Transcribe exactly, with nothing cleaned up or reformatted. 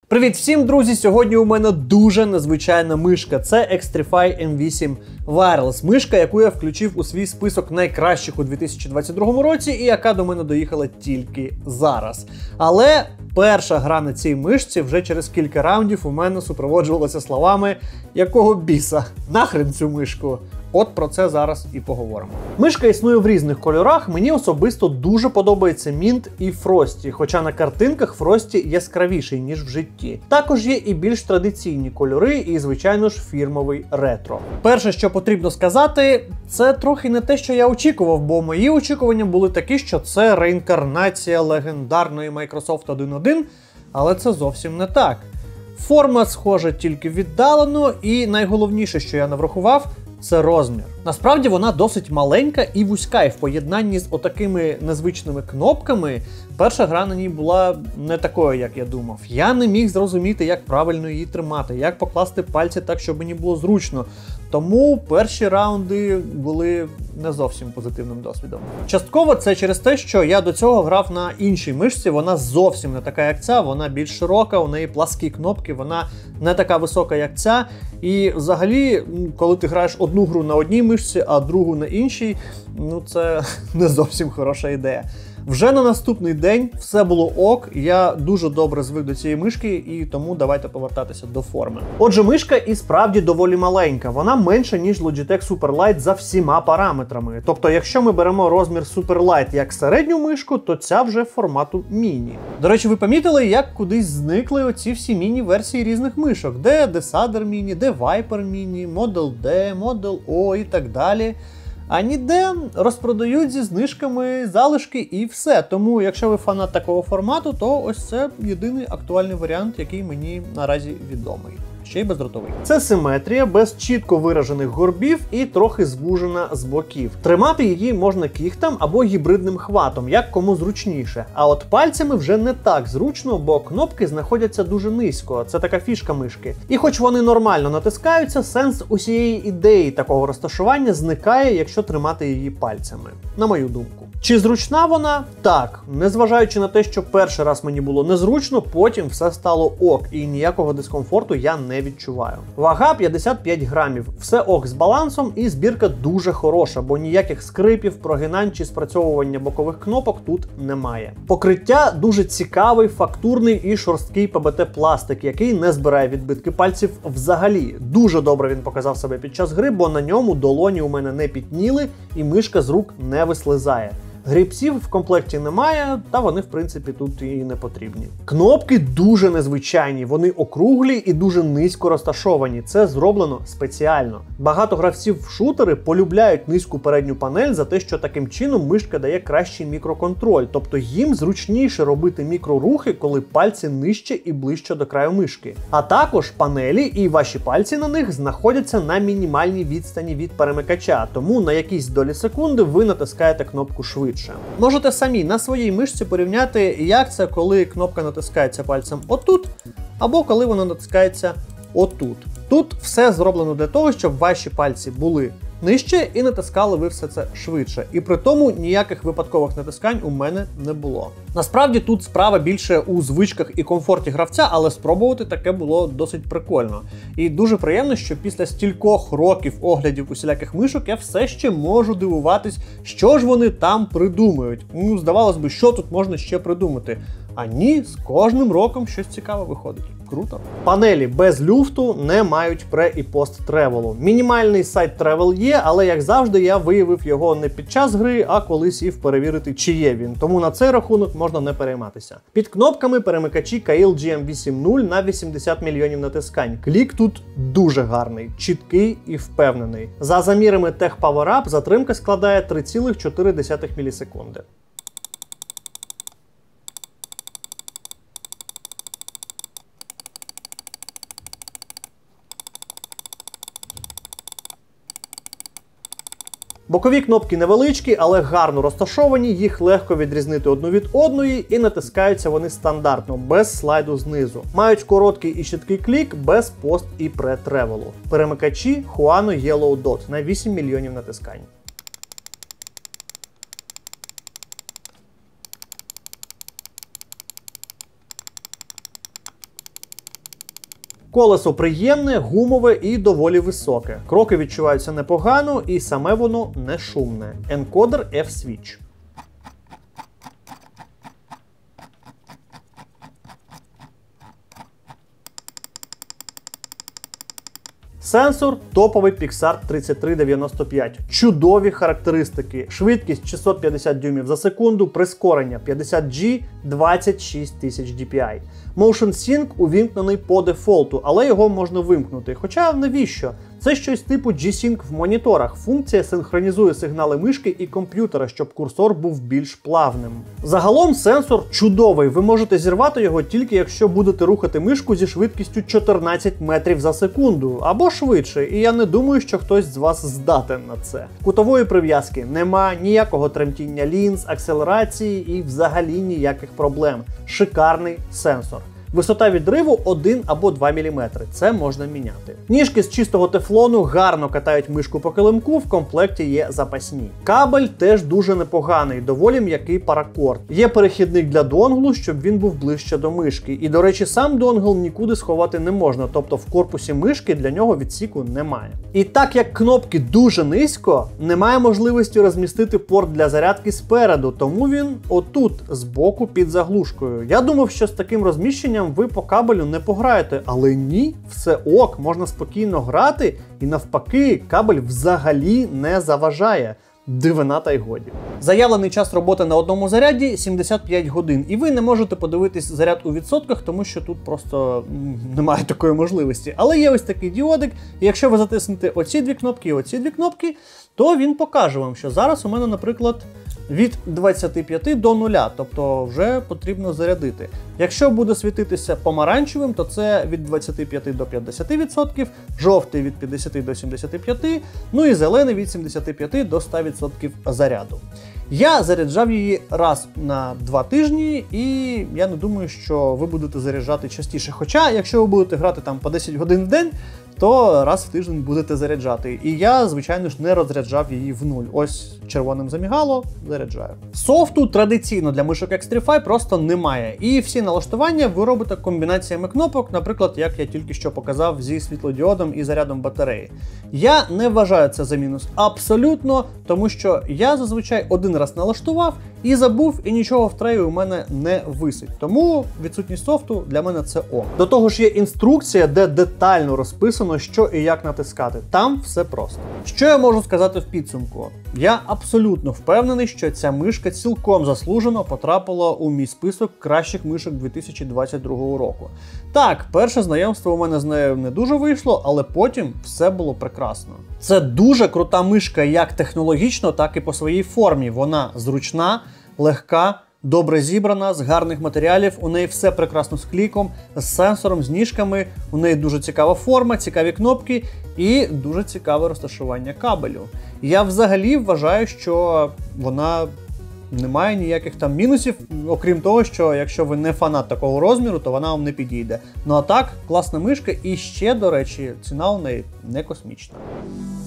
Привіт всім, друзі! Сьогодні у мене дуже незвичайна мишка. Це Xtrfy ем вісім Wireless. Мишка, яку я включив у свій список найкращих у дві тисячі двадцять другому році і яка до мене доїхала тільки зараз. Але перша гра на цій мишці вже через кілька раундів у мене супроводжувалася словами «Якого біса? Нахрен цю мишку?» От про це зараз і поговоримо. Мишка існує в різних кольорах, мені особисто дуже подобається Mint і Frosty, хоча на картинках Frosty яскравіший, ніж в житті. Також є і більш традиційні кольори, і, звичайно ж, фірмовий ретро. Перше, що потрібно сказати, це трохи не те, що я очікував, бо мої очікування були такі, що це реінкарнація легендарної Microsoft один точка один, але це зовсім не так. Форма схожа тільки віддалено, і найголовніше, що я не врахував, це розмір. Насправді вона досить маленька і вузька, і в поєднанні з отакими незвичними кнопками перша гра на ній була не такою, як я думав. Я не міг зрозуміти, як правильно її тримати, як покласти пальці так, щоб мені було зручно. Тому перші раунди були не зовсім позитивним досвідом. Частково це через те, що я до цього грав на іншій мишці, вона зовсім не така, як ця, вона більш широка, у неї пласкі кнопки, вона не така висока, як ця. І взагалі, коли ти граєш одну гру на одній мишці, а другу на іншій, ну це не зовсім хороша ідея. Вже на наступний день все було ок, я дуже добре звик до цієї мишки, і тому давайте повертатися до форми. Отже, мишка і справді доволі маленька, вона менша, ніж Logitech Superlight за всіма параметрами. Тобто, якщо ми беремо розмір Superlight як середню мишку, то ця вже формату міні. До речі, ви помітили, як кудись зникли оці всі міні-версії різних мишок? Де Desader Mini, де Viper Mini, Model D, Model O і так далі. А ніде розпродають зі знижками залишки і все. Тому, якщо ви фанат такого формату, то ось це єдиний актуальний варіант, який мені наразі відомий. Ще й бездротовий. Це симетрія, без чітко виражених горбів і трохи звужена з боків. Тримати її можна кігтем або гібридним хватом, як кому зручніше. А от пальцями вже не так зручно, бо кнопки знаходяться дуже низько. Це така фішка мишки. І хоч вони нормально натискаються, сенс усієї ідеї такого розташування зникає, якщо тримати її пальцями. На мою думку. Чи зручна вона? Так. Незважаючи на те, що перший раз мені було незручно, потім все стало ок, і ніякого дискомфорту я не відчуваю. Вага п'ятдесят п'ять грамів. Все ок з балансом, і збірка дуже хороша, бо ніяких скрипів, прогинань чи спрацьовування бокових кнопок тут немає. Покриття дуже цікавий, фактурний і шорсткий пе бе те пластик, який не збирає відбитки пальців взагалі. Дуже добре він показав себе під час гри, бо на ньому долоні у мене не пітніли і мишка з рук не вислизає. Грибців в комплекті немає, та вони, в принципі, тут і не потрібні. Кнопки дуже незвичайні, вони округлі і дуже низько розташовані. Це зроблено спеціально. Багато гравців в шутери полюбляють низьку передню панель за те, що таким чином мишка дає кращий мікроконтроль. Тобто їм зручніше робити мікрорухи, коли пальці нижче і ближче до краю мишки. А також панелі і ваші пальці на них знаходяться на мінімальній відстані від перемикача, тому на якісь долі секунди ви натискаєте кнопку швидше. Можете самі на своїй мишці порівняти, як це, коли кнопка натискається пальцем отут, або коли вона натискається отут. Тут все зроблено для того, щоб ваші пальці були нижче і натискали ви все це швидше. І при тому ніяких випадкових натискань у мене не було. Насправді тут справа більше у звичках і комфорті гравця, але спробувати таке було досить прикольно. І дуже приємно, що після стількох років оглядів усіляких мишок я все ще можу дивуватись, що ж вони там придумають. Ну, здавалось би, що тут можна ще придумати. А ні, з кожним роком щось цікаве виходить. Круто. Панелі без люфту не мають пре- і пост-тревелу. Мінімальний сайт-тревел є, але, як завжди, я виявив його не під час гри, а коли сів перевірити, чи є він. Тому на цей рахунок можна не перейматися. Під кнопками перемикачі Kailh джі ем вісім нуль на вісімдесят мільйонів натискань. Клік тут дуже гарний, чіткий і впевнений. За замірами Tech Power Up затримка складає три цілих чотири десятих мілісекунди. Бокові кнопки невеличкі, але гарно розташовані, їх легко відрізнити одну від одної і натискаються вони стандартно, без слайду знизу. Мають короткий і чіткий клік, без пост і пре-тревелу. Перемикачі Huano Yellow Dot на вісім мільйонів натискань. Колесо приємне, гумове і доволі високе. Кроки відчуваються непогано і саме воно не шумне. Енкодер F-Switch. Сенсор топовий Pixart тридцять три дев'яносто п'ять. Чудові характеристики. Швидкість шістсот п'ятдесят дюймів за секунду, прискорення п'ятдесят джі, двадцять шість тисяч ді пі ай. Motion Sync увімкнений по дефолту, але його можна вимкнути. Хоча навіщо? Це щось типу G-Sync в моніторах. Функція синхронізує сигнали мишки і комп'ютера, щоб курсор був більш плавним. Загалом сенсор чудовий. Ви можете зірвати його тільки якщо будете рухати мишку зі швидкістю чотирнадцять метрів за секунду, або швидше, і я не думаю, що хтось з вас здатен на це. Кутової прив'язки нема, ніякого тремтіння лінз, акселерації і взагалі ніяких проблем. Шикарний сенсор. Висота відриву один або два міліметри. Це можна міняти. Ніжки з чистого тефлону гарно катають мишку по килимку, в комплекті є запасні. Кабель теж дуже непоганий, доволі м'який паракорд. Є перехідник для донглу, щоб він був ближче до мишки. І, до речі, сам донгл нікуди сховати не можна, тобто в корпусі мишки для нього відсіку немає. І так як кнопки дуже низько, немає можливості розмістити порт для зарядки спереду, тому він отут, збоку під заглушкою. Я думав, що з таким розміщенням ви по кабелю не пограєте, але ні, все ок, можна спокійно грати і навпаки, кабель взагалі не заважає. Дивина та й годі. Заявлений час роботи на одному заряді сімдесят п'ять годин, і ви не можете подивитись заряд у відсотках, тому що тут просто немає такої можливості. Але є ось такий діодик, і якщо ви затиснете оці дві кнопки і оці дві кнопки, то він покаже вам, що зараз у мене, наприклад, від двадцяти п'яти до нуля, тобто вже потрібно зарядити. Якщо буде світитися помаранчевим, то це від двадцяти п'яти до п'ятдесяти відсотків, жовтий від п'ятдесяти до сімдесяти п'яти, ну і зелений від сімдесяти п'яти до ста відсотків заряду. Я заряджав її раз на два тижні, і я не думаю, що ви будете заряджати частіше. Хоча, якщо ви будете грати там по десять годин в день, то раз в тиждень будете заряджати. І я, звичайно ж, не розряджав її в нуль. Ось червоним замігало, заряджаю. Софту традиційно для мишок Xtrfy просто немає. І всі налаштування ви робите комбінаціями кнопок, наприклад, як я тільки що показав зі світлодіодом і зарядом батареї. Я не вважаю це за мінус абсолютно, тому що я зазвичай один раз налаштував і забув, і нічого в треї у мене не висить. Тому відсутність софту для мене це ок. До того ж є інструкція, де детально розписано, що і як натискати. Там все просто. Що я можу сказати в підсумку? Я абсолютно впевнений, що ця мишка цілком заслужено потрапила у мій список кращих мишок дві тисячі двадцять другого року. Так, перше знайомство у мене з нею не дуже вийшло, але потім все було прекрасно. Це дуже крута мишка як технологічно, так і по своїй формі. Вона зручна, легка, добре зібрана, з гарних матеріалів, у неї все прекрасно з кліком, з сенсором, з ніжками, у неї дуже цікава форма, цікаві кнопки і дуже цікаве розташування кабелю. Я взагалі вважаю, що вона не має ніяких там мінусів, окрім того, що якщо ви не фанат такого розміру, то вона вам не підійде. Ну а так, класна мишка і ще, до речі, ціна у неї не космічна.